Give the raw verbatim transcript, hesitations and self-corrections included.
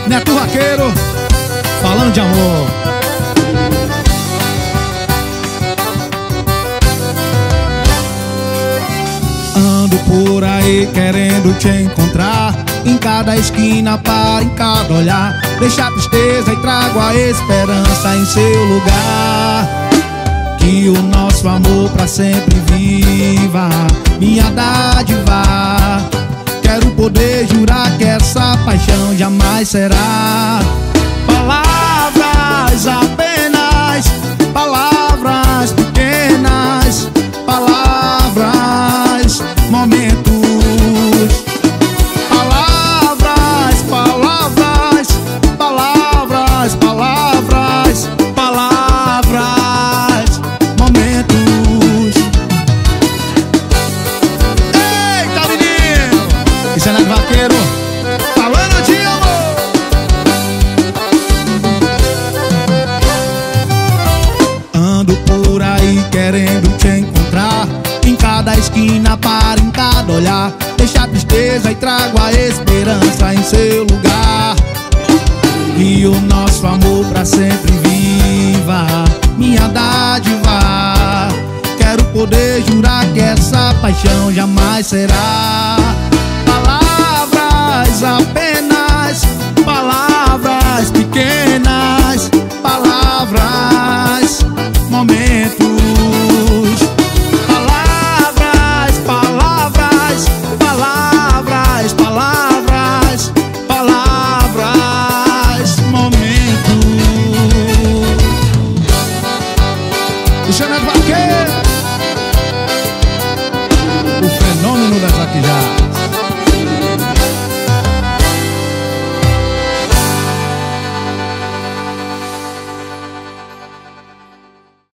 Neto Vaqueiro, falando de amor. Ando por aí querendo te encontrar, em cada esquina, para em cada olhar. Deixa a tristeza e trago a esperança em seu lugar. Que o nosso amor pra sempre viva, minha dádiva. Quero poder jurar que essa paixão jamais será palavras apenas, palavras pequenas, palavras, momentos. Palavras, palavras, palavras, palavras, palavras, momentos. Eita, menino! Isso é Neto Vaqueiro, falando de amor. Ando por aí querendo te encontrar, em cada esquina, para em cada olhar. Deixa a tristeza e trago a esperança em seu lugar. E o nosso amor pra sempre viva, minha dádiva. Quero poder jurar que essa paixão jamais será